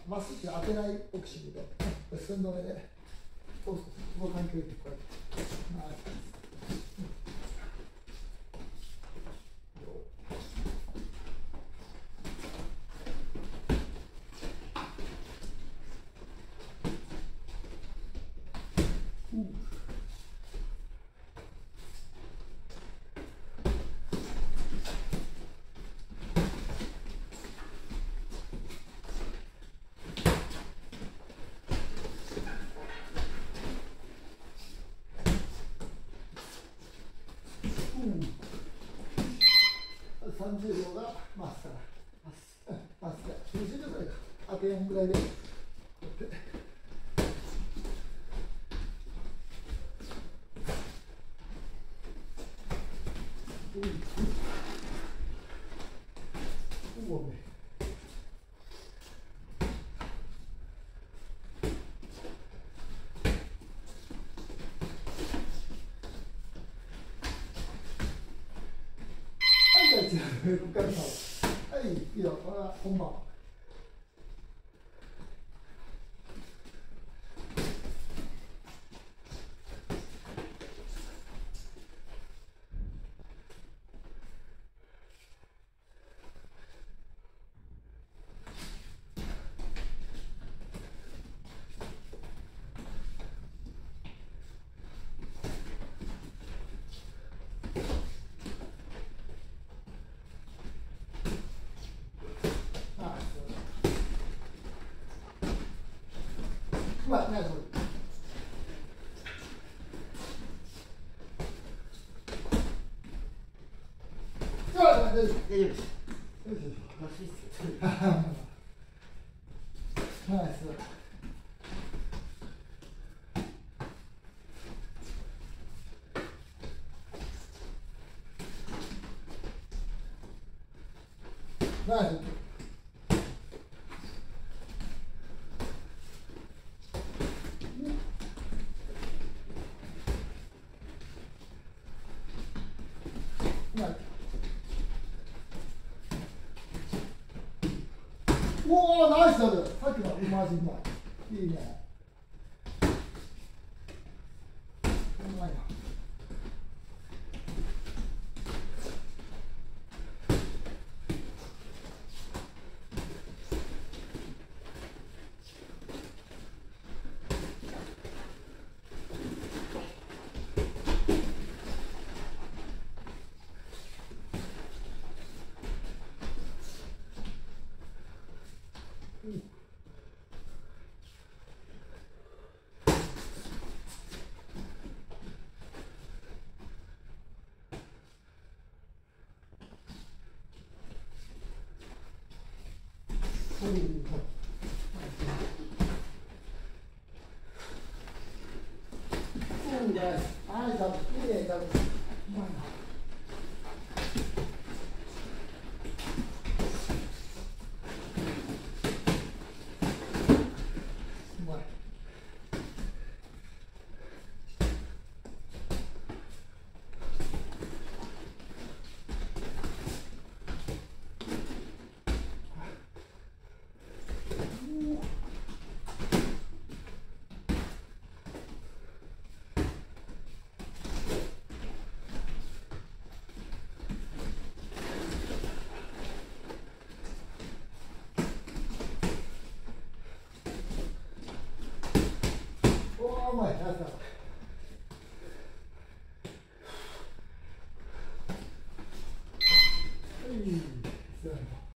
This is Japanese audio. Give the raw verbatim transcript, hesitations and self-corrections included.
まっすぐ当てないボクシングで、寸止めで、そうそうそう、この環境でこうやって。はい。さんじゅうびょうがまっすぐ、まっすぐ、にじゅうびょうぐらいか、当てよんぐらいで、こうやって。うおね。はい、じゃあ、ここからさ、はい、いいよ、これは本番。まあ、ね、それ。大丈夫です。大丈夫です。ナイス。ナイス。おお、ナイスだね。さっきのマジうまい。いいね。うまいな。うん。うん、ね。はい、だ、きれいだ。うまいな。うまい。おお、うまい。ナイスだ。